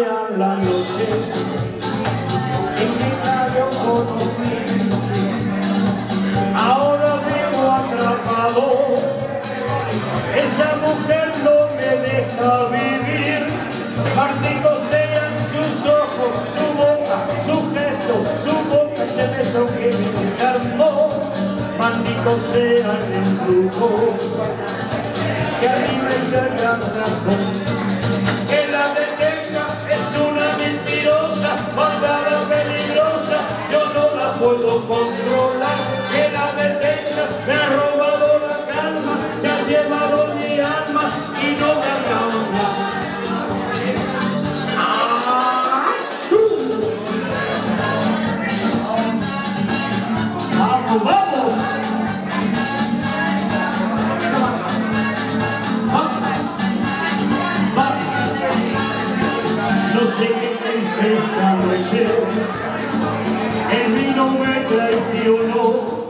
día en la noche en que yo conocí. Ahora vivo atrapado, esa mujer no me deja vivir. Malditos sean sus ojos, su boca, su gesto, su boca, ese beso que me desarmó. Malditos sean el brujo que a mí me atrapó. Que la detenga, es una mentirosa, malvada, peligrosa, yo no la puedo controlar. Que la detenga, me ha robado la calma, se ha llevado mi alma y no me alcanza. ¡Vamos, vamos! No sé qué tristeza me dio, el vino me traicionó,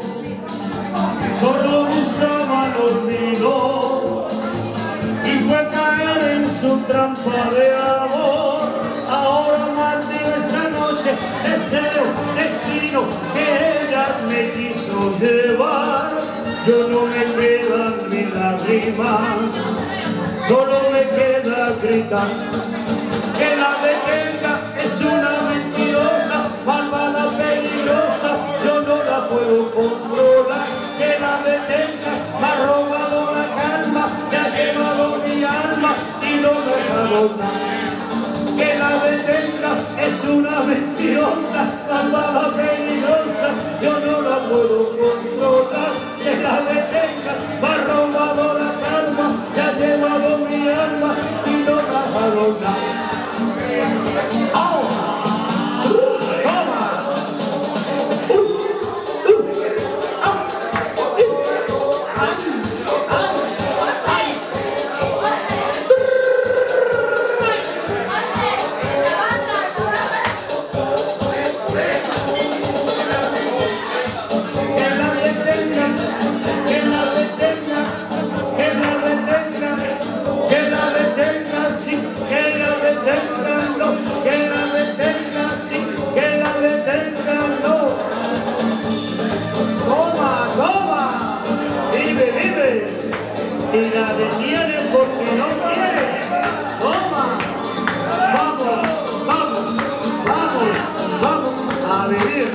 solo buscaba el olvido y fue caer en su trampa de amor. Ahora maldigo esa noche, deseo, destino que ella me quiso llevar. Yo no me quedan mis lágrimas, solo me queda gritar. Que la detenga, es una mentirosa, malvada, peligrosa, yo no la puedo controlar. Que la detenga, me ha robado la calma, se ha llevado mi alma y no me ha dado nada. Que la detenga, es una mentirosa, malvada, peligrosa, yo no la puedo controlar. Que la detenga, me ha robado la calma, se ha llevado mi alma y no me ha dado nada. Y la detienes porque no quieres. Toma. Vamos, vamos, vamos, vamos a vivir.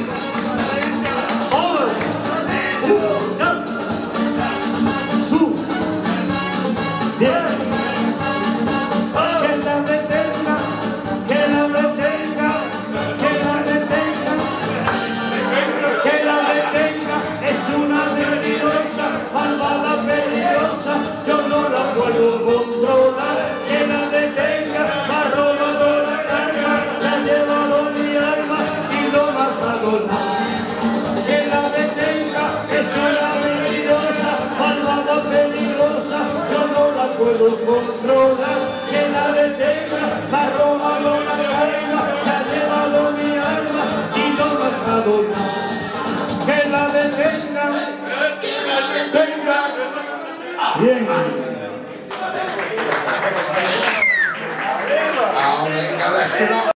Bien. Que la detenga, que la detenga, que la detenga, que la detenga, es una mentirosa, malvada, peligrosa, yo no la puedo controlar. Que la detenga, me ha robado la carga, se ha llevado mi alma y no me ha dado nada. Que la detenga, es una mentirosa, malvada, peligrosa, yo no la puedo controlar. Que la detenga, me ha robado la carga, se ha llevado mi alma y no me ha dado nada. Que la detenga, venga. Bien. Ahora,